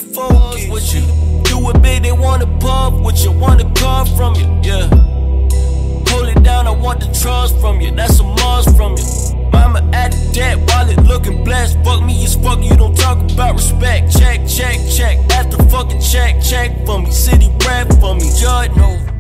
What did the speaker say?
focus with you. Do it big, they wanna puff with you, want a car from you, yeah. Hold it down, I want the trust from you, that's a must from you. Mama added that, wallet looking blessed. Fuck me as fuck, you don't talk about respect. Check, check, check, after fucking check, check for me. City rap for me, Judge, no.